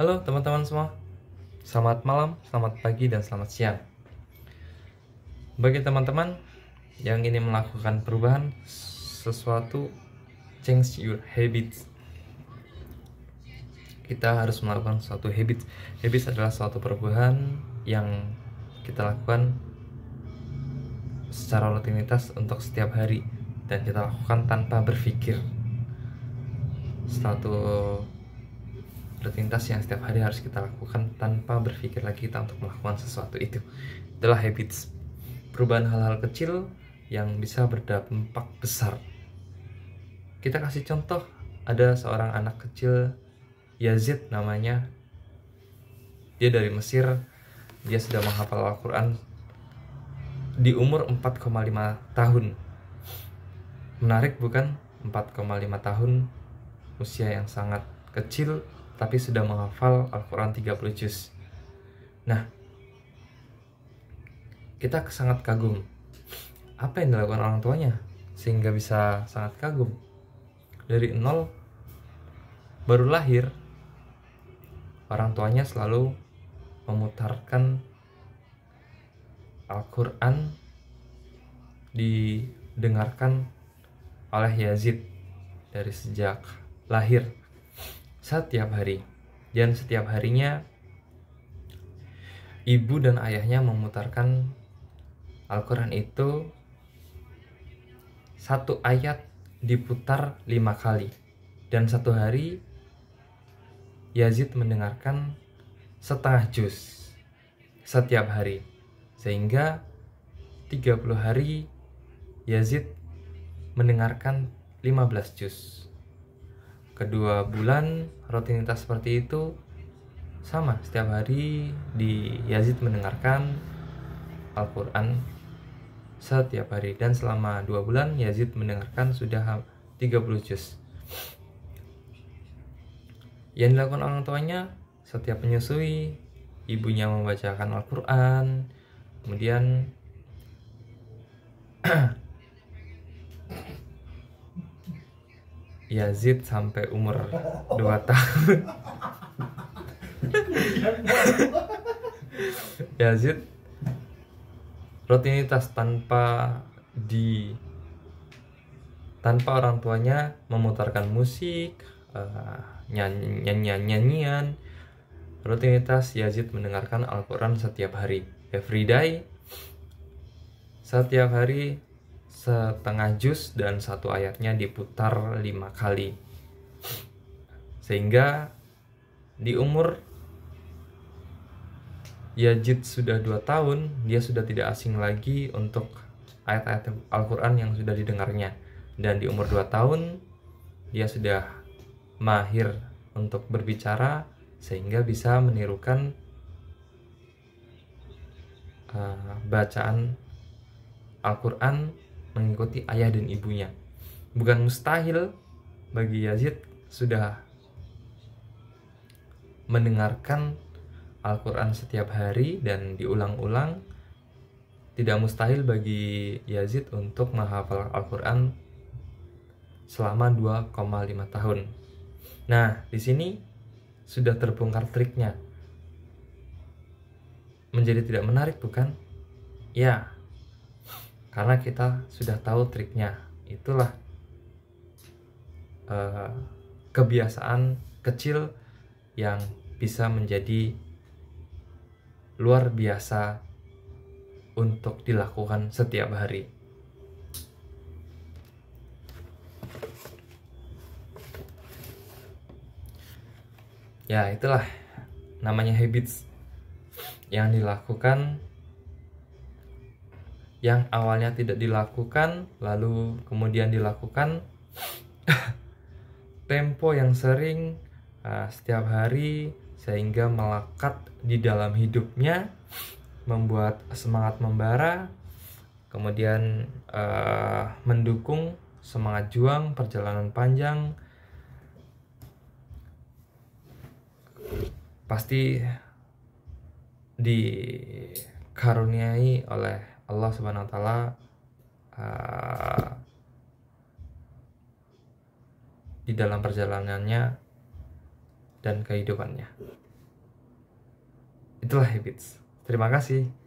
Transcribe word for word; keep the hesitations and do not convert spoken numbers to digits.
Halo teman-teman semua, selamat malam, selamat pagi, dan selamat siang. Bagi teman-teman yang ingin melakukan perubahan sesuatu, change your habits. Kita harus melakukan suatu habit. Habits adalah suatu perubahan yang kita lakukan secara rutinitas untuk setiap hari, dan kita lakukan tanpa berpikir. Suatu rutinitas yang setiap hari harus kita lakukan tanpa berpikir lagi kita untuk melakukan sesuatu itu. Itulah habits. Perubahan hal-hal kecil yang bisa berdampak besar. Kita kasih contoh, ada seorang anak kecil, Yazid namanya. Dia dari Mesir. Dia sudah menghafal Al-Quran di umur empat koma lima tahun. Menarik bukan? empat koma lima tahun, usia yang sangat kecil, tapi sudah menghafal Al-Quran tiga puluh juz. Nah, kita sangat kagum. Apa yang dilakukan orang tuanya sehingga bisa sangat kagum? Dari nol, baru lahir, orang tuanya selalu memutarkan Al-Quran didengarkan oleh Yazid dari sejak lahir, setiap hari. Dan setiap harinya ibu dan ayahnya memutarkan Al-Quran itu, satu ayat diputar lima kali. Dan satu hari Yazid mendengarkan setengah juz setiap hari, sehingga tiga puluh hari Yazid mendengarkan lima belas juz. Kedua bulan rutinitas seperti itu sama, setiap hari di Yazid mendengarkan Al-Quran setiap hari, dan selama dua bulan Yazid mendengarkan sudah tiga puluh juz. Yang dilakukan orang tuanya, setiap menyusui, ibunya membacakan Al-Quran, kemudian Yazid sampai umur dua tahun. Yazid rutinitas tanpa di tanpa orang tuanya memutarkan musik, uh, nyanyian nyanyian rutinitas Yazid mendengarkan Al-Quran setiap hari, every day, setiap hari setengah juz, dan satu ayatnya diputar lima kali. Sehingga di umur Yazid sudah dua tahun, dia sudah tidak asing lagi untuk ayat-ayat Al-Quran yang sudah didengarnya. Dan di umur dua tahun dia sudah mahir untuk berbicara, sehingga bisa menirukan uh, bacaan Al-Quran mengikuti ayah dan ibunya. Bukan mustahil bagi Yazid sudah mendengarkan Al-Quran setiap hari dan diulang-ulang. Tidak mustahil bagi Yazid untuk menghafal Al-Quran selama dua koma lima tahun. Nah, di sini sudah terbongkar triknya. Menjadi tidak menarik bukan? Ya, karena kita sudah tahu triknya. Itulah uh, kebiasaan kecil yang bisa menjadi luar biasa untuk dilakukan setiap hari. Ya, itulah namanya habits yang dilakukan, yang awalnya tidak dilakukan lalu kemudian dilakukan. Tempo yang sering, uh, setiap hari, sehingga melekat di dalam hidupnya, membuat semangat membara, kemudian uh, mendukung semangat juang perjalanan panjang. Pasti dikaruniai oleh Allah Subhanahu wa Ta'ala uh, di dalam perjalanannya dan kehidupannya. Itulah habits. Terima kasih.